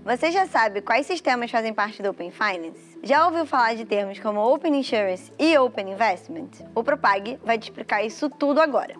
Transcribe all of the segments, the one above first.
Você já sabe quais sistemas fazem parte do Open Finance? Já ouviu falar de termos como Open Insurance e Open Investment? O Propag vai te explicar isso tudo agora.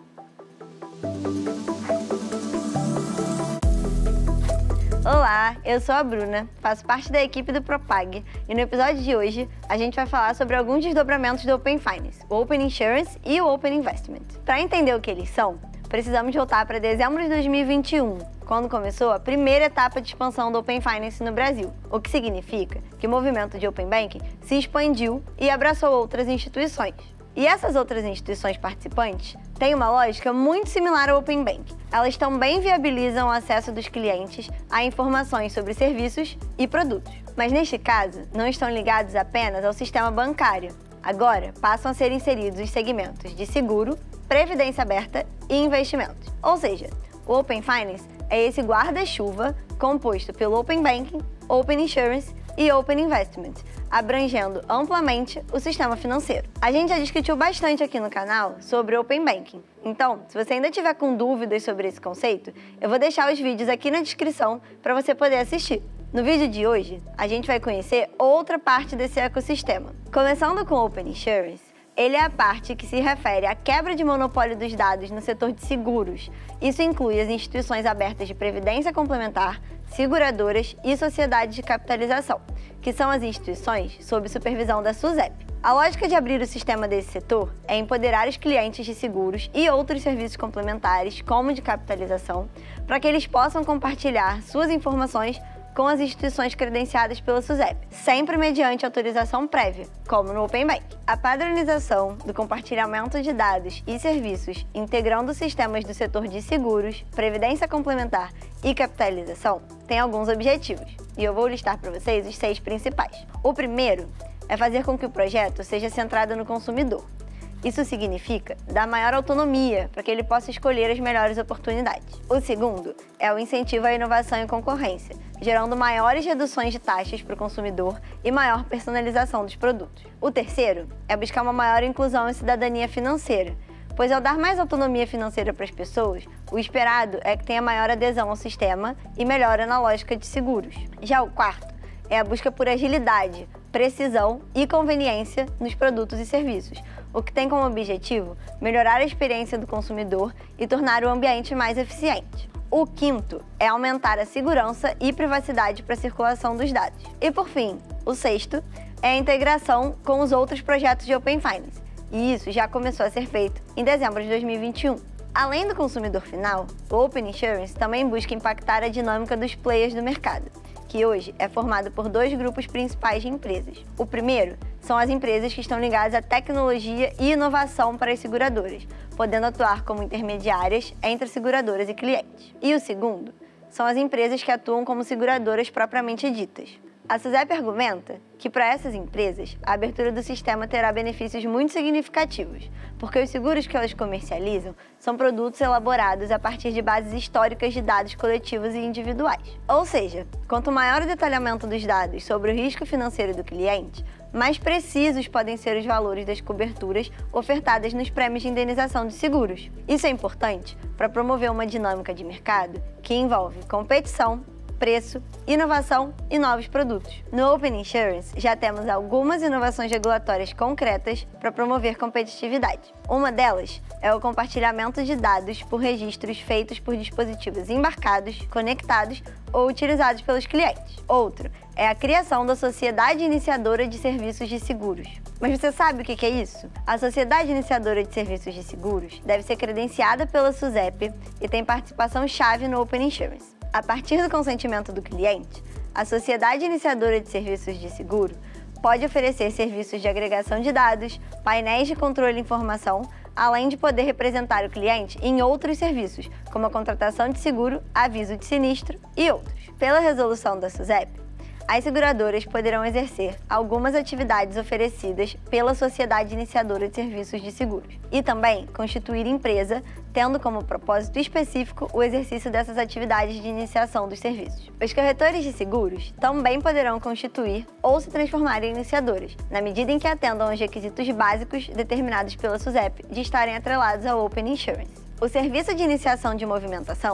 Olá, eu sou a Bruna, faço parte da equipe do Propag e no episódio de hoje a gente vai falar sobre alguns desdobramentos do Open Finance, o Open Insurance e o Open Investment. Para entender o que eles são, precisamos voltar para dezembro de 2021, quando começou a primeira etapa de expansão do Open Finance no Brasil, o que significa que o movimento de Open Banking se expandiu e abraçou outras instituições. E essas outras instituições participantes têm uma lógica muito similar ao Open Banking. Elas também viabilizam o acesso dos clientes a informações sobre serviços e produtos. Mas neste caso, não estão ligados apenas ao sistema bancário. Agora, passam a ser inseridos os segmentos de seguro, previdência aberta e investimentos. Ou seja, o Open Finance é esse guarda-chuva composto pelo Open Banking, Open Insurance e Open Investment, abrangendo amplamente o sistema financeiro. A gente já discutiu bastante aqui no canal sobre Open Banking. Então, se você ainda tiver com dúvidas sobre esse conceito, eu vou deixar os vídeos aqui na descrição para você poder assistir. No vídeo de hoje, a gente vai conhecer outra parte desse ecossistema. Começando com o Open Insurance, ele é a parte que se refere à quebra de monopólio dos dados no setor de seguros. Isso inclui as instituições abertas de previdência complementar, seguradoras e sociedades de capitalização, que são as instituições sob supervisão da SUSEP. A lógica de abrir o sistema desse setor é empoderar os clientes de seguros e outros serviços complementares, como de capitalização, para que eles possam compartilhar suas informações com as instituições credenciadas pela SUSEP, sempre mediante autorização prévia, como no Open Bank. A padronização do compartilhamento de dados e serviços integrando sistemas do setor de seguros, previdência complementar e capitalização tem alguns objetivos, e eu vou listar para vocês os 6 principais. O primeiro é fazer com que o projeto seja centrado no consumidor. Isso significa dar maior autonomia para que ele possa escolher as melhores oportunidades. O segundo é o incentivo à inovação e concorrência, gerando maiores reduções de taxas para o consumidor e maior personalização dos produtos. O terceiro é buscar uma maior inclusão e cidadania financeira, pois ao dar mais autonomia financeira para as pessoas, o esperado é que tenha maior adesão ao sistema e melhora na lógica de seguros. Já o quarto é a busca por agilidade, precisão e conveniência nos produtos e serviços, o que tem como objetivo melhorar a experiência do consumidor e tornar o ambiente mais eficiente. O quinto é aumentar a segurança e privacidade para a circulação dos dados. E por fim, o sexto é a integração com os outros projetos de Open Finance, e isso já começou a ser feito em dezembro de 2021. Além do consumidor final, o Open Insurance também busca impactar a dinâmica dos players do mercado, que hoje é formado por 2 grupos principais de empresas. O primeiro são as empresas que estão ligadas à tecnologia e inovação para as seguradoras, podendo atuar como intermediárias entre seguradoras e clientes. E o segundo são as empresas que atuam como seguradoras propriamente ditas. A SUSEP argumenta que para essas empresas, a abertura do sistema terá benefícios muito significativos, porque os seguros que elas comercializam são produtos elaborados a partir de bases históricas de dados coletivos e individuais. Ou seja, quanto maior o detalhamento dos dados sobre o risco financeiro do cliente, mais precisos podem ser os valores das coberturas ofertadas nos prêmios de indenização de seguros. Isso é importante para promover uma dinâmica de mercado que envolve competição, preço, inovação e novos produtos. No Open Insurance, já temos algumas inovações regulatórias concretas para promover competitividade. Uma delas é o compartilhamento de dados por registros feitos por dispositivos embarcados, conectados ou utilizados pelos clientes. Outro é a criação da Sociedade Iniciadora de Serviços de Seguros. Mas você sabe o que é isso? A Sociedade Iniciadora de Serviços de Seguros deve ser credenciada pela SUSEP e tem participação-chave no Open Insurance. A partir do consentimento do cliente, a Sociedade Iniciadora de Serviços de Seguro pode oferecer serviços de agregação de dados, painéis de controle de informação, além de poder representar o cliente em outros serviços, como a contratação de seguro, aviso de sinistro e outros. Pela resolução da SUSEP, as seguradoras poderão exercer algumas atividades oferecidas pela Sociedade Iniciadora de Serviços de Seguros e também constituir empresa, tendo como propósito específico o exercício dessas atividades de iniciação dos serviços. Os corretores de seguros também poderão constituir ou se transformar em iniciadoras, na medida em que atendam aos requisitos básicos determinados pela SUSEP de estarem atrelados ao Open Insurance. O serviço de iniciação de movimentação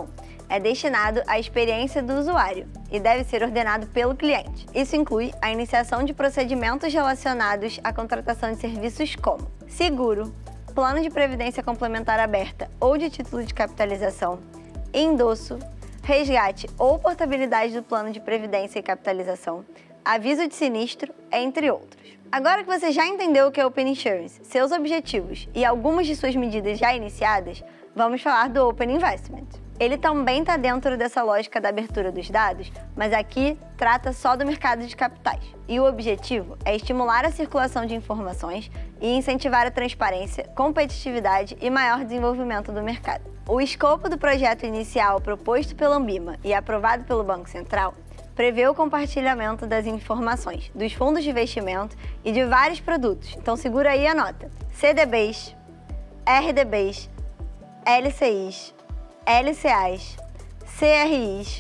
é destinado à experiência do usuário e deve ser ordenado pelo cliente. Isso inclui a iniciação de procedimentos relacionados à contratação de serviços como seguro, plano de previdência complementar aberta ou de título de capitalização, endosso, resgate ou portabilidade do plano de previdência e capitalização, aviso de sinistro, entre outros. Agora que você já entendeu o que é Open Insurance, seus objetivos e algumas de suas medidas já iniciadas, vamos falar do Open Investment. Ele também está dentro dessa lógica da abertura dos dados, mas aqui trata só do mercado de capitais. E o objetivo é estimular a circulação de informações e incentivar a transparência, competitividade e maior desenvolvimento do mercado. O escopo do projeto inicial proposto pela Anbima e aprovado pelo Banco Central prevê o compartilhamento das informações dos fundos de investimento e de vários produtos. Então segura aí a nota. CDBs, RDBs, LCIs, LCAs, CRIs,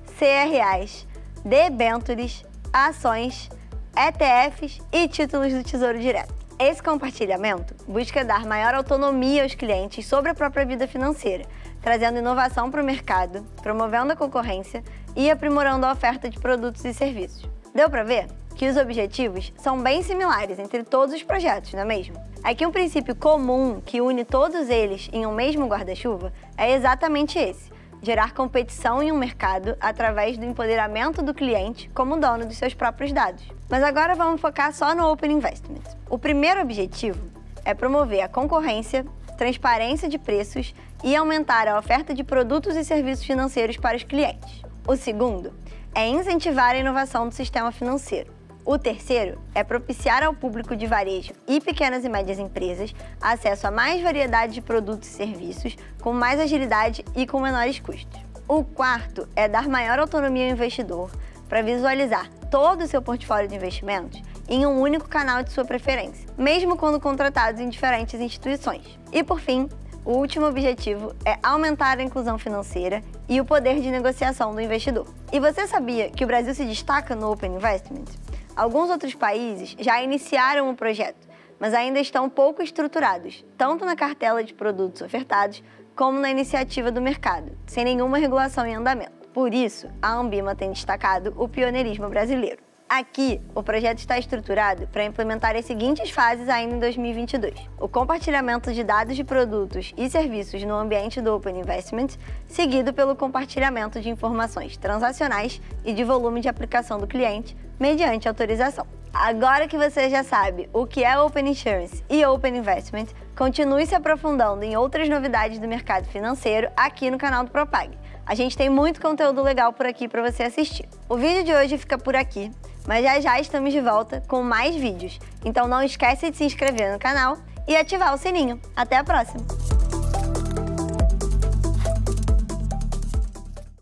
CRAs, debêntures, ações, ETFs e títulos do Tesouro Direto. Esse compartilhamento busca dar maior autonomia aos clientes sobre a própria vida financeira, trazendo inovação para o mercado, promovendo a concorrência e aprimorando a oferta de produtos e serviços. Deu para ver que os objetivos são bem similares entre todos os projetos, não é mesmo? Aqui um princípio comum que une todos eles em um mesmo guarda-chuva é exatamente esse: gerar competição em um mercado através do empoderamento do cliente como dono dos seus próprios dados. Mas agora vamos focar só no Open Investment. O primeiro objetivo é promover a concorrência, transparência de preços e aumentar a oferta de produtos e serviços financeiros para os clientes. O segundo é incentivar a inovação do sistema financeiro. O terceiro é propiciar ao público de varejo e pequenas e médias empresas acesso a mais variedade de produtos e serviços, com mais agilidade e com menores custos. O quarto é dar maior autonomia ao investidor para visualizar todo o seu portfólio de investimentos em um único canal de sua preferência, mesmo quando contratados em diferentes instituições. E por fim, o último objetivo é aumentar a inclusão financeira e o poder de negociação do investidor. E você sabia que o Brasil se destaca no Open Investment? Alguns outros países já iniciaram o projeto, mas ainda estão pouco estruturados, tanto na cartela de produtos ofertados, como na iniciativa do mercado, sem nenhuma regulação em andamento. Por isso, a Anbima tem destacado o pioneirismo brasileiro. Aqui, o projeto está estruturado para implementar as seguintes fases ainda em 2022. O compartilhamento de dados de produtos e serviços no ambiente do Open Investment, seguido pelo compartilhamento de informações transacionais e de volume de aplicação do cliente, mediante autorização. Agora que você já sabe o que é Open Insurance e Open Investment, continue se aprofundando em outras novidades do mercado financeiro aqui no canal do Propag. A gente tem muito conteúdo legal por aqui para você assistir. O vídeo de hoje fica por aqui, mas já estamos de volta com mais vídeos. Então não esquece de se inscrever no canal e ativar o sininho. Até a próxima!